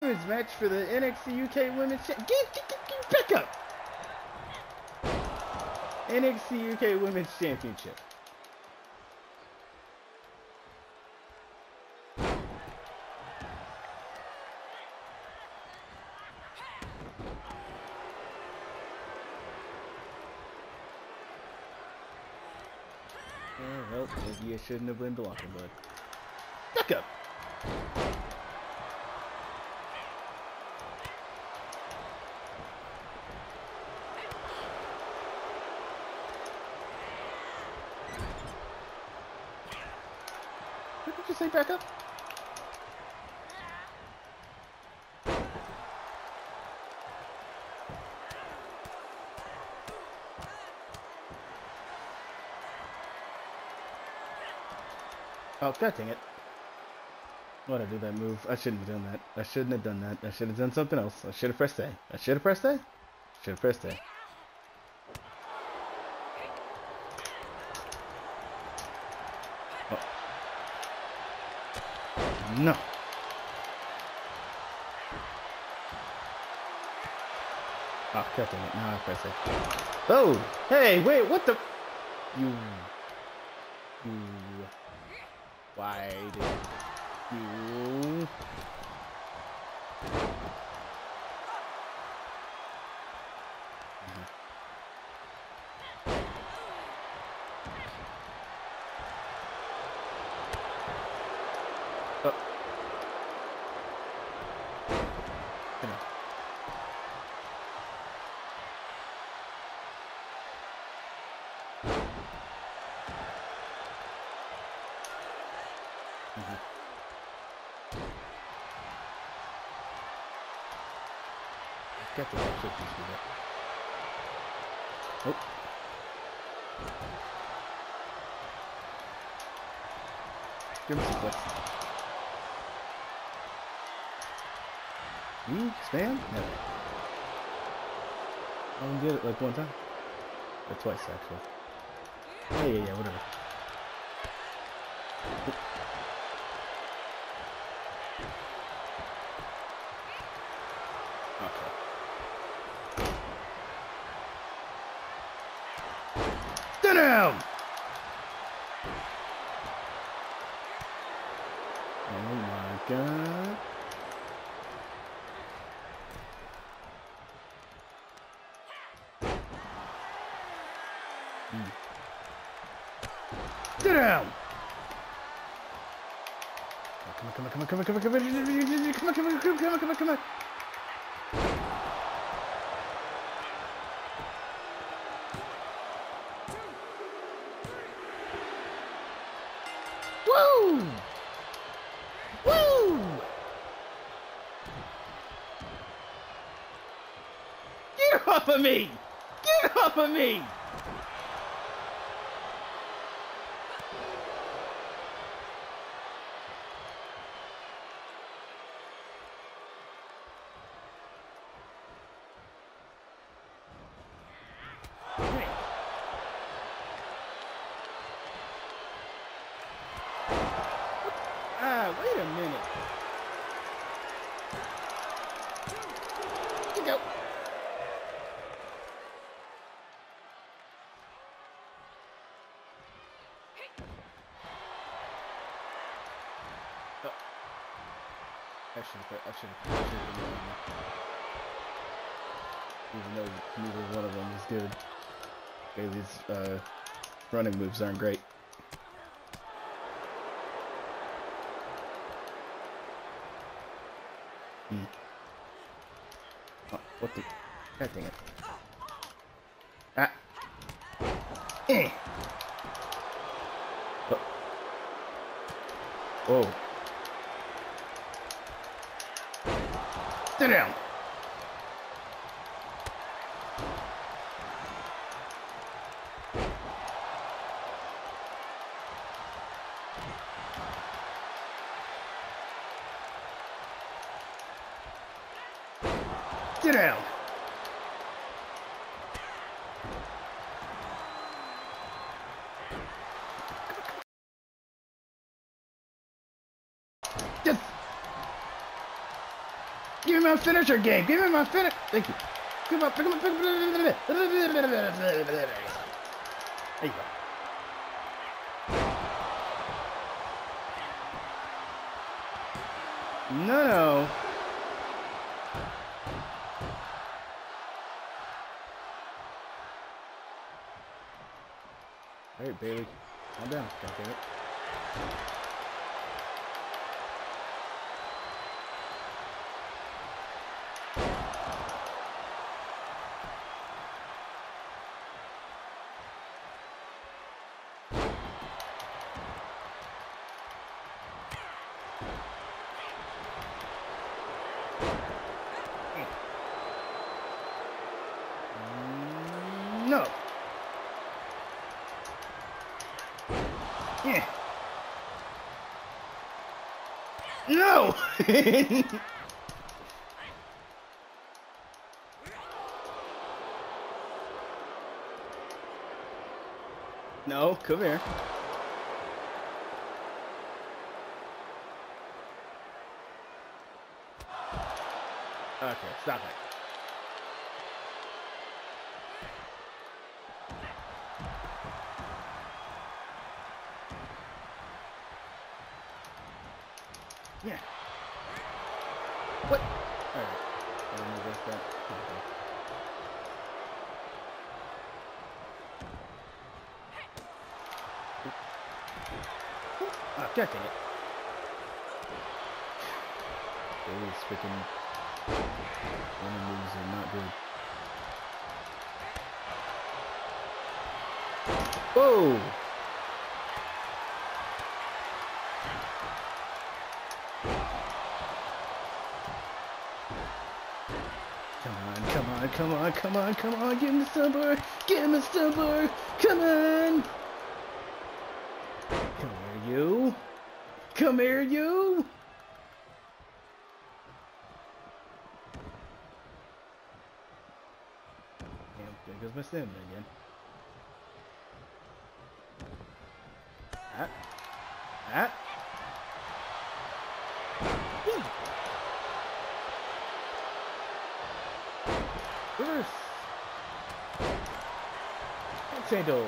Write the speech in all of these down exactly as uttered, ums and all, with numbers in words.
women's match for the N X T U K Women's Cha- get, get, get, get back up! N X T U K Women's Championship. Well, maybe I shouldn't have been blocking, but back up. What did you say? Back up. Oh, god dang it. Why'd I do that move? I shouldn't have done that. I shouldn't have done that. I should have done something else. I should have pressed A. I should have pressed A. Should have pressed A. Oh. No. Oh, god dang it. Now I press A. Oh! Hey, wait, what the? You. You. Why did you? Oh. Come on. Mm-hmm. Get the shit piece with it. Oh. Give me some flex. You spam? Never. I only did it like one time. Or twice, actually. Yeah, yeah, yeah, whatever. Oh. Okay. Sit down! Oh my god. Mm. Sit down! Oh, come on, come on, come on, come on, come on, come on, come on, come on, come on, come on, come on, come on. Woo! Woo! Get off of me! Get off of me! Ah, wait a minute. You go. Oh. I should have. I should have. Even though neither one of them is good. Bailey's uh, running moves aren't great. Hmm. Oh, what the? God dang it. Ah. Eh. Oh. Oh. Sit down. Sit down. Just Give me my finisher game. Give me my finish. Thank you. Come on, pick him up, pick him up. There you go. No, no. All right, Bailey. Calm down. God damn it. No. Yeah. No. No, come here. Okay, stop it. Yeah. What? All right. I don't know what's that. Okay. Oh, God dang it. Those freaking running moves are not good. Whoa! Come on, come on, come on, come on, come on, give him the stumper! Give him a stumper! Come on! Come here, you! Come here, you! Damn, there goes my stamina again. Ah. Ah. Woo. Reverse. Potato.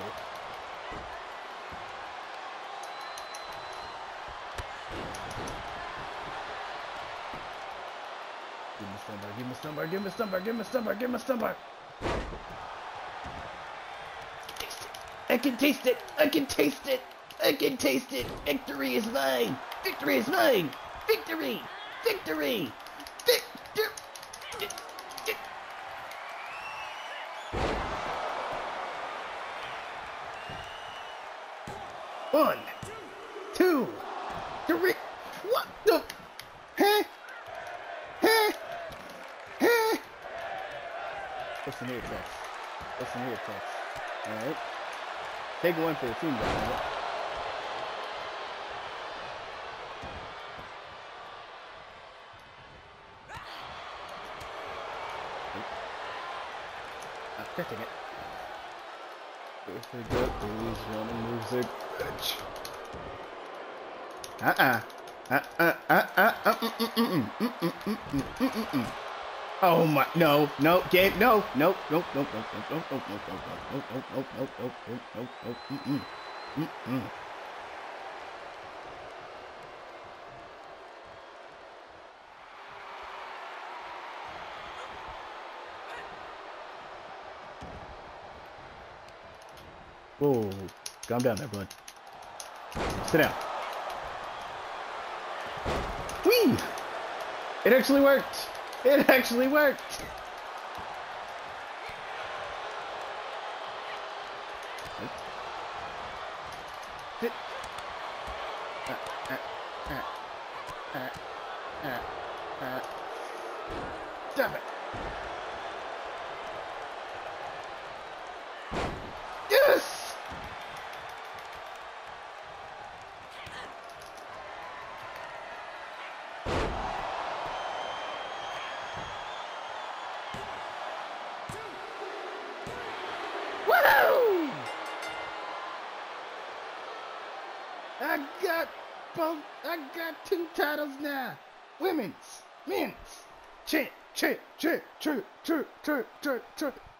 Give me stumbar, give me stumbar, give me stumbar, give me stumbar, give me stumbar. I can taste it! I can taste it! I can taste it! Victory is mine! Victory is mine! Victory! Victory! Victory! One, two, three. What the? Huh? Huh? Huh? Listen here, Tex. Listen here, Tex. All right. Take one for the team, guys. I'm catching it. If we get these running moves, are bitch. Uh-uh. Uh-uh. Uh-uh. Uh-uh. Oh my, no, no, Gabe, no, no, no, no, no, no, no, no, no, no, no, no, no, no, no, no, no, mm-mm, mm-mm. Whoa, calm down there, bud. Sit down. Whee! It actually worked! It actually worked! Sit. Uh, uh, uh, uh, uh, uh. Stop it! Yes! I got both. I got two titles now. Women's, men's chant, chant, chant, chant, chant, chant, chant, chant.